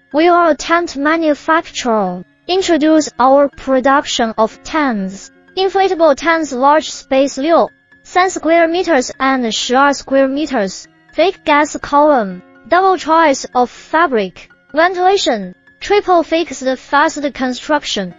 We are a tent manufacturer. Introduce our production of tents. Inflatable tents large space 6 square meters and 12 square meters. Thick gas column. Double choice of fabric. Ventilation. Triple fixed fast construction.